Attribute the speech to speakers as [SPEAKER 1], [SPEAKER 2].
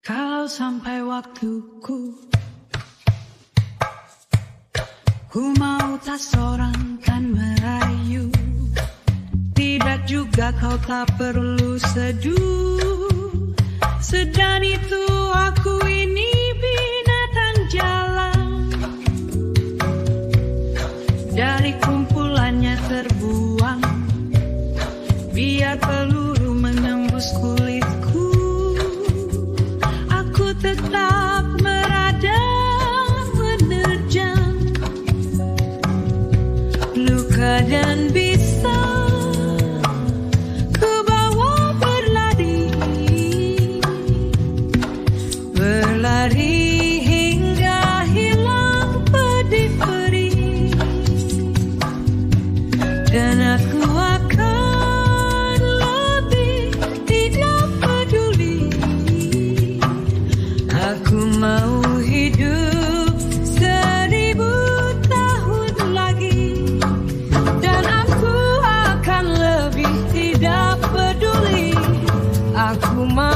[SPEAKER 1] Kalau sampai waktuku, ku mau tak seorang kan merayu. Tidak juga kau tak perlu seduh. Sedang itu aku ini binatang jalan. Dari kumpulannya terbuang, biar peluru menembus kulitku. Aku tetap meradang, menerjang luka dan bisa ku bawa berlari, berlari hingga hilang pedih perih. Dan aku akan lebih tidak peduli. Aku mau hidup 1000 tahun lagi. Dan aku akan lebih tidak peduli. Aku mau